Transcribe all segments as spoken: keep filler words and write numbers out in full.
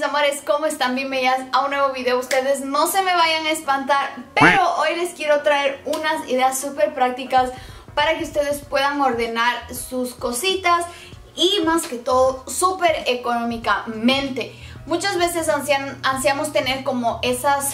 amores, ¿cómo están? Bienvenidas a un nuevo video. Ustedes no se me vayan a espantar, pero hoy les quiero traer unas ideas súper prácticas para que ustedes puedan ordenar sus cositas y más que todo súper económicamente. Muchas veces ansian, ansiamos tener como esas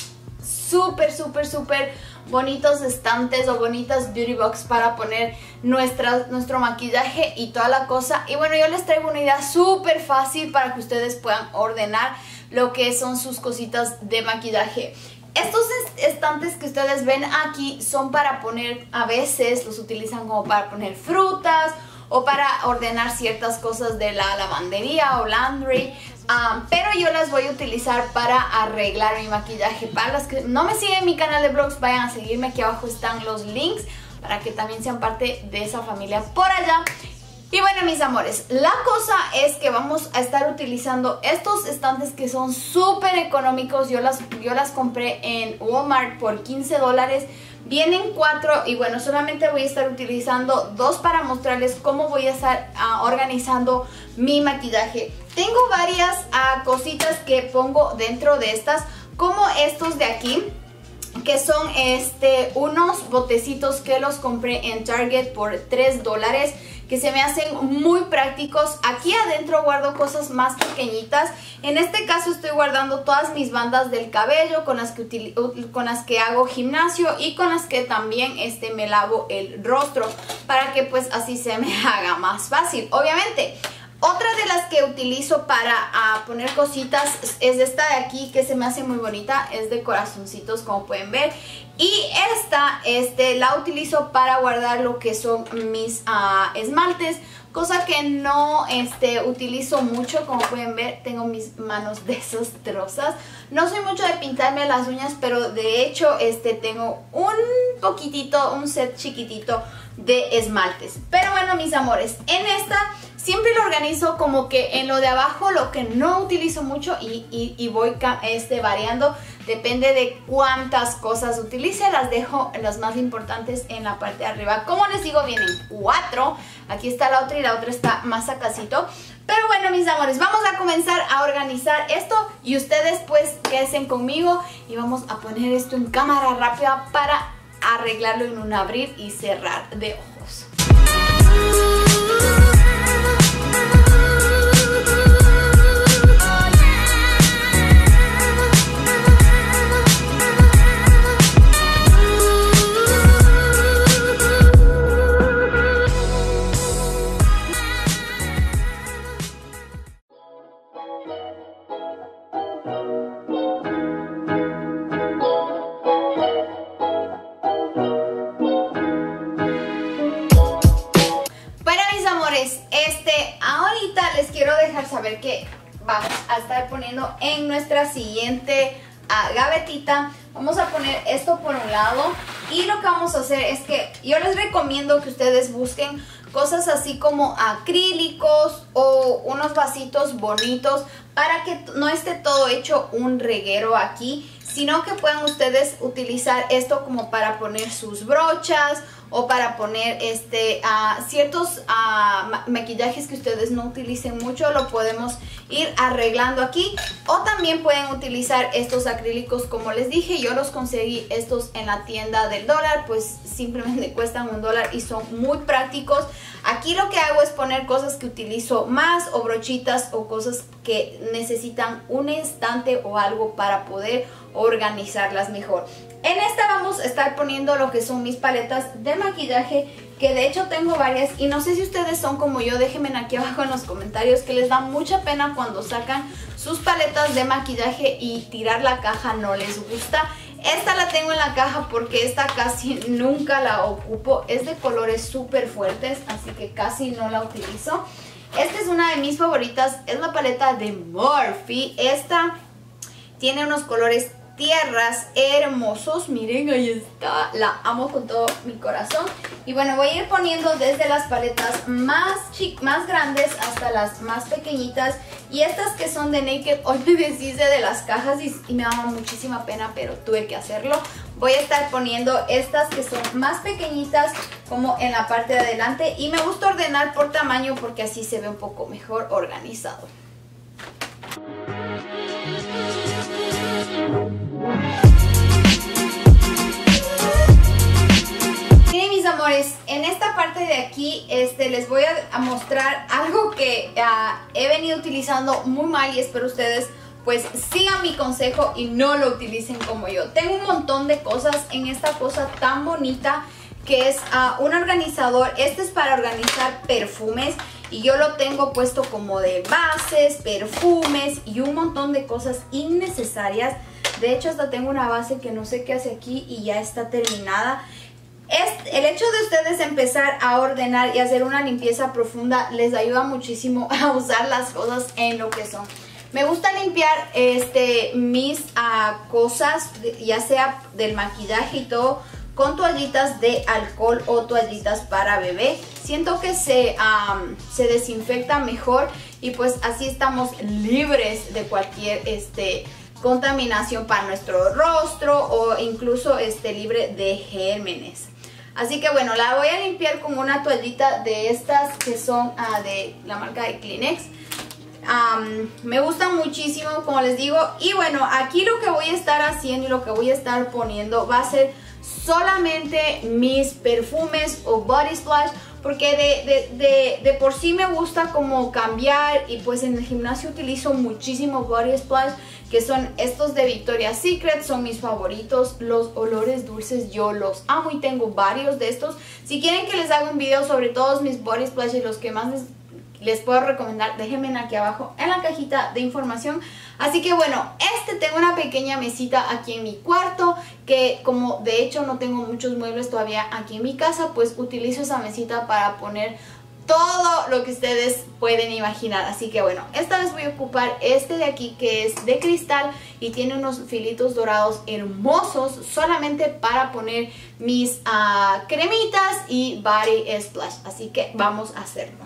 súper, súper, súper bonitos estantes o bonitas beauty box para poner nuestra, nuestro maquillaje y toda la cosa. Y bueno, yo les traigo una idea súper fácil para que ustedes puedan ordenar lo que son sus cositas de maquillaje. Estos estantes que ustedes ven aquí son para poner, a veces los utilizan como para poner frutas o para ordenar ciertas cosas de la lavandería o laundry. Um, pero yo las voy a utilizar para arreglar mi maquillaje. Para las que no me siguen en mi canal de vlogs, vayan a seguirme. Aquí abajo están los links para que también sean parte de esa familia por allá. Y bueno, mis amores, la cosa es que vamos a estar utilizando estos estantes que son súper económicos. Yo las, yo las compré en Walmart por quince dólares. Vienen cuatro y bueno, solamente voy a estar utilizando dos para mostrarles cómo voy a estar uh, organizando mi maquillaje. Tengo varias uh, cositas que pongo dentro de estas, como estos de aquí, que son este, unos botecitos que los compré en Target por tres dólares, que se me hacen muy prácticos. Aquí adentro guardo cosas más pequeñitas. En este caso estoy guardando todas mis bandas del cabello con las que, con las que hago gimnasio y con las que también este, me lavo el rostro, para que pues así se me haga más fácil, obviamente. Otra de las que utilizo para uh, poner cositas es esta de aquí, que se me hace muy bonita, es de corazoncitos como pueden ver. Y esta este, la utilizo para guardar lo que son mis uh, esmaltes, cosa que no este, utilizo mucho. Como pueden ver, tengo mis manos desastrosas. No soy mucho de pintarme las uñas, pero de hecho este, tengo un poquitito, un set chiquitito de esmaltes. Pero bueno, mis amores, en esta siempre lo organizo como que en lo de abajo, lo que no utilizo mucho, y, y, y voy este, variando. Depende de cuántas cosas utilice, las dejo las más importantes en la parte de arriba. Como les digo, vienen cuatro. Aquí está la otra y la otra está más acasito. Pero bueno, mis amores, vamos a comenzar a organizar esto y ustedes pues quédense conmigo y vamos a poner esto en cámara rápida para arreglarlo en un abrir y cerrar de ojos. Este, ahorita les quiero dejar saber que vamos a estar poniendo en nuestra siguiente uh, gavetita. Vamos a poner esto por un lado y lo que vamos a hacer es que yo les recomiendo que ustedes busquen cosas así como acrílicos o unos vasitos bonitos para que no esté todo hecho un reguero aquí, sino que puedan ustedes utilizar esto como para poner sus brochas o para poner este uh, ciertos uh, ma maquillajes que ustedes no utilicen mucho. Lo podemos ir arreglando aquí, o también pueden utilizar estos acrílicos como les dije. Yo los conseguí estos en la tienda del dólar, pues simplemente cuestan un dólar y son muy prácticos. Aquí lo que hago es poner cosas que utilizo más, o brochitas o cosas que necesitan un estante o algo para poder organizarlas mejor. En esta vamos a estar poniendo lo que son mis paletas de maquillaje, que de hecho tengo varias y no sé si ustedes son como yo. Déjenme aquí abajo en los comentarios que les da mucha pena cuando sacan sus paletas de maquillaje y tirar la caja no les gusta. Esta la tengo en la caja porque esta casi nunca la ocupo. Es de colores súper fuertes, así que casi no la utilizo. Esta es una de mis favoritas, es la paleta de Morphe. Esta tiene unos colores tierras hermosos, miren, ahí está, la amo con todo mi corazón. Y bueno, voy a ir poniendo desde las paletas más, más grandes hasta las más pequeñitas. Y estas que son de Naked, hoy me deshice de las cajas y, y me daba muchísima pena, pero tuve que hacerlo. Voy a estar poniendo estas que son más pequeñitas como en la parte de adelante, y me gusta ordenar por tamaño porque así se ve un poco mejor organizado. amores, en esta parte de aquí este, les voy a, a mostrar algo que uh, he venido utilizando muy mal y espero ustedes pues sigan mi consejo y no lo utilicen como yo. Tengo un montón de cosas en esta cosa tan bonita que es uh, un organizador. Este es para organizar perfumes y yo lo tengo puesto como de bases, perfumes y un montón de cosas innecesarias. De hecho hasta tengo una base que no sé qué hace aquí y ya está terminada. Este, el hecho de ustedes empezar a ordenar y hacer una limpieza profunda les ayuda muchísimo a usar las cosas en lo que son. Me gusta limpiar este, mis uh, cosas, ya sea del maquillaje y todo, con toallitas de alcohol o toallitas para bebé. Siento que se, um, se desinfecta mejor y pues así estamos libres de cualquier este, contaminación para nuestro rostro o incluso este, libre de gérmenes. Así que bueno, la voy a limpiar con una toallita de estas que son uh, de la marca de Kleenex. Um, me gustan muchísimo, como les digo. Y bueno, aquí lo que voy a estar haciendo y lo que voy a estar poniendo va a ser solamente mis perfumes o body splash, porque de, de, de, de por sí me gusta como cambiar y pues en el gimnasio utilizo muchísimo body splash, que son estos de Victoria's Secret, son mis favoritos. Los olores dulces yo los amo y tengo varios de estos. Si quieren que les haga un video sobre todos mis body splash y los que más les les puedo recomendar, déjenme aquí abajo en la cajita de información. Así que bueno, este tengo una pequeña mesita aquí en mi cuarto, que como de hecho no tengo muchos muebles todavía aquí en mi casa, pues utilizo esa mesita para poner todo lo que ustedes pueden imaginar. Así que bueno, esta vez voy a ocupar este de aquí que es de cristal y tiene unos filitos dorados hermosos, solamente para poner mis uh, cremitas y body splash. Así que vamos a hacerlo.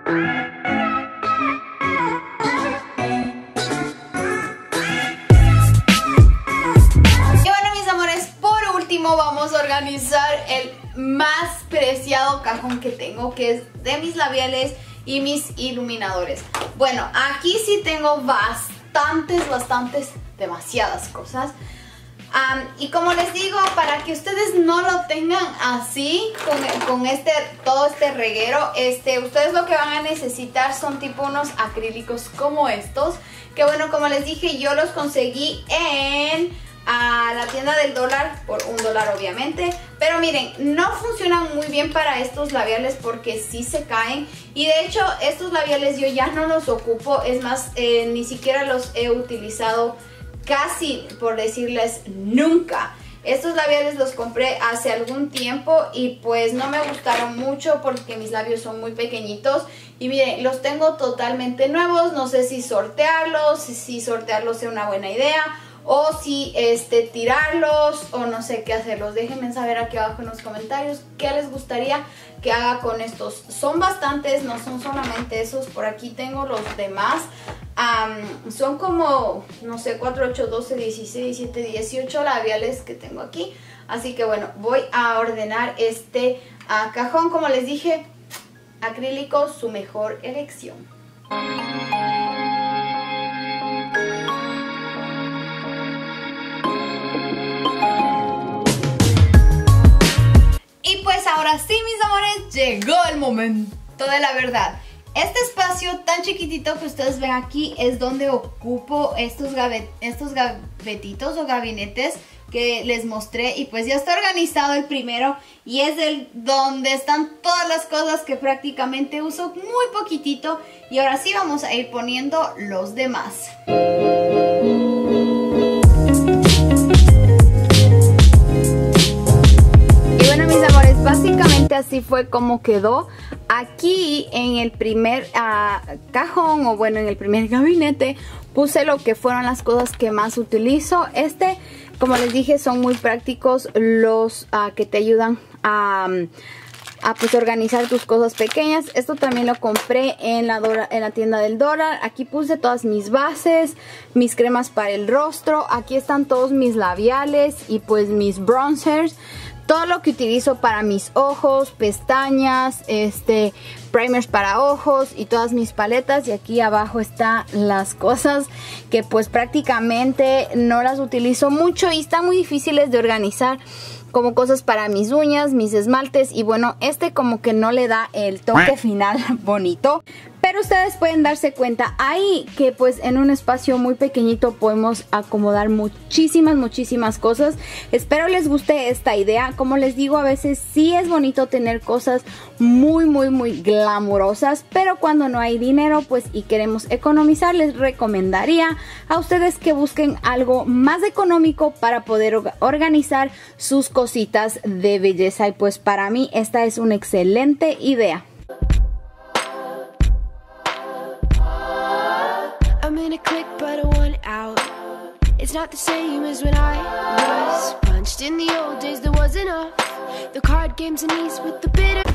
Y bueno, mis amores, por último vamos a organizar el más preciado cajón que tengo, que es de mis labiales y mis iluminadores. Bueno, aquí sí tengo bastantes, bastantes, demasiadas cosas. Um, y como les digo, para que ustedes no lo tengan así, con, con este, todo este reguero, este, ustedes lo que van a necesitar son tipo unos acrílicos como estos. Que bueno, como les dije, yo los conseguí en a la tienda del dólar, por un dólar obviamente. Pero miren, no funcionan muy bien para estos labiales porque sí se caen. Y de hecho, estos labiales yo ya no los ocupo. Es más, eh, ni siquiera los he utilizado casi, por decirles, nunca. Estos labiales los compré hace algún tiempo y pues no me gustaron mucho porque mis labios son muy pequeñitos. Y miren, los tengo totalmente nuevos. No sé si sortearlos, si sortearlos sea una buena idea o si este, tirarlos o no sé qué hacerlos. Déjenme saber aquí abajo en los comentarios qué les gustaría que haga con estos. Son bastantes, no son solamente esos. Por aquí tengo los demás. Um, son como, no sé, cuatro, ocho, doce, dieciséis, diecisiete, dieciocho labiales que tengo aquí. Así que bueno, voy a ordenar este uh, cajón. Como les dije, acrílicos, su mejor elección. Y pues ahora sí, mis amores, llegó el momento de la verdad. Este espacio tan chiquitito que ustedes ven aquí es donde ocupo estos, gabet estos gavetitos o gabinetes que les mostré. Y pues ya está organizado el primero y es el donde están todas las cosas que prácticamente uso muy poquitito. Y ahora sí vamos a ir poniendo los demás. Y bueno, mis amores, básicamente así fue como quedó. Aquí en el primer uh, cajón, o bueno, en el primer gabinete, puse lo que fueron las cosas que más utilizo. Este, como les dije, son muy prácticos los uh, que te ayudan a, a pues, organizar tus cosas pequeñas. Esto también lo compré en la, Dora, en la tienda del dólar. Aquí puse todas mis bases, mis cremas para el rostro. Aquí están todos mis labiales y pues mis bronzers. Todo lo que utilizo para mis ojos, pestañas, este, primers para ojos y todas mis paletas. Y aquí abajo están las cosas que pues prácticamente no las utilizo mucho y están muy difíciles de organizar. como cosas para mis uñas, mis esmaltes, y bueno, este como que no le da el toque final bonito. Pero ustedes pueden darse cuenta ahí que pues en un espacio muy pequeñito podemos acomodar muchísimas, muchísimas cosas. Espero les guste esta idea. Como les digo, a veces sí es bonito tener cosas muy, muy, muy glamurosas, pero cuando no hay dinero pues y queremos economizar, les recomendaría a ustedes que busquen algo más económico para poder organizar sus cositas de belleza. Y pues para mí esta es una excelente idea. I'm in a click but I want out. It's not the same as when I was punched. In the old days there was enough. The card games and ease with the bitter.